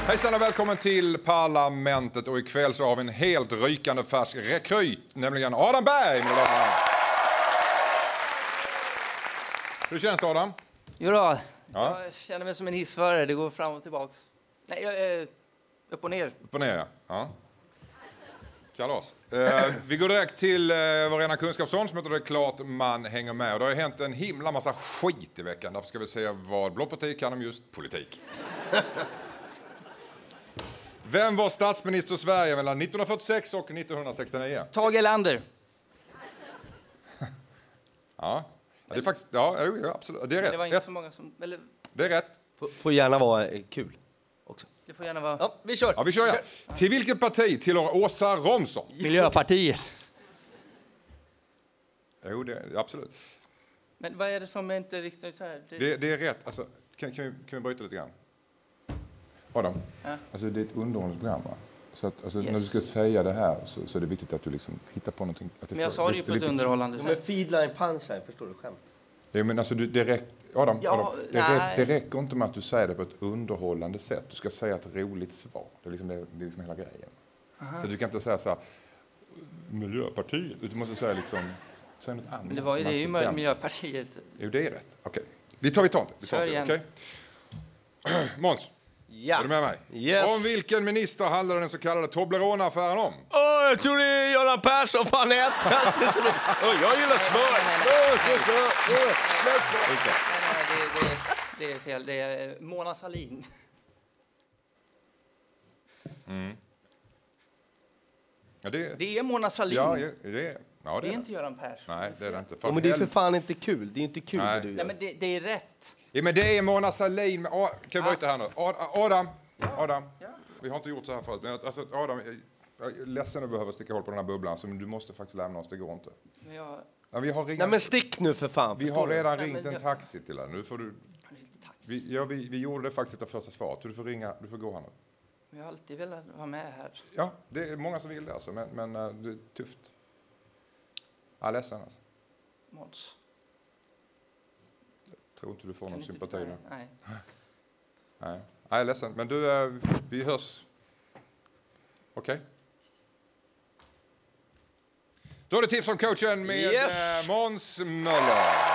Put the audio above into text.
Hejsan och välkommen till Parlamentet. Och ikväll så har vi en helt rykande färsk rekryt, nämligen Adam Berg. Hur känns det, Adam? Jo då, Ja. jag känner mig som en hissförare. Det går fram och tillbaks. Nej, jag är upp och ner. Upp och ner, ja. Kalas. Vi går direkt till vår ena kunskapszon som heter Det är klart man hänger med. Och det har ju hänt en himla massa skit i veckan. Därför ska vi se vad Blått parti kan om just politik. Vem var statsminister i Sverige mellan 1946 och 1969? Tage Erlander. Ja, det är faktiskt... Ja, absolut. Det är rätt. Det var inte så många som... Eller, Det är rätt. Får gärna vara kul också. det får gärna vara... Ja, vi kör. Ja, vi kör. Ja. Till vilket parti tillhör Åsa Romson? Miljöpartiet. Jo, absolut. Men vad är det som är inte riktigt så här? Det är rätt. Alltså, kan vi bryta lite grann? Adam, Ja. alltså, det är ett underhållningsprogram, va? Så att, alltså, Yes. när du ska säga det här så är det viktigt att du liksom hittar på någonting. Att det Men jag ska- sa det ju på ett lite- underhållande Men sätt. feedline punchline, förstår du skämt? Ja, men alltså, det räcker... Adam, nej. det räcker inte med att du säger det på ett underhållande sätt. Du ska säga ett roligt svar. Det är liksom hela grejen. Så du kan inte säga så här... Miljöpartiet. Du måste säga liksom... Säg något annat. Men det är ju Miljöpartiet. Jo, det är rätt. Okej. Vi tar det. Kör igen. Okej? Måns, Ja. är du med mig? Yes. Om vilken minister handlar den så kallade Toblerone-affären om? Jag tror det är Göran Persson. Fan, jag äter alltid så mycket. Jag gillar smör. Nej, det är fel. Det är Mona Sahlin. Ja, Det är Mona Sahlin. ja, det det är är inte Göran Persson. Nej, det är det inte. Ja, men det är för fan inte kul. Det är inte kul Nej. det du Nej, gör. men det är rätt. Ja, men det är Mona Sahlin. Kan vi bryta här nu? Adam. Ja. Vi har inte gjort så här förut. Men alltså, Adam, jag är ledsen att behöva sticka hål på den här bubblan. Så du måste faktiskt lämna oss. Det går inte. Men jag... Ja, vi har ringt. Nej, men stick nu för fan. Vi förstår har du? redan Nej, ringt men en taxi till dig. Nu får du... Tack. Vi gjorde det faktiskt det första svaret. Så du får ringa. Du får gå här nu. Jag har alltid velat vara med här. Ja, det är många som vill det alltså. Men det är tufft. Jag är ledsen alltså. Måns. Tror inte du får Kan någon inte- sympati nu. Nej. Nej, jag är ledsen. Men du, vi hörs. Okej? Då är det tips om coachen med Yes. Måns Möller.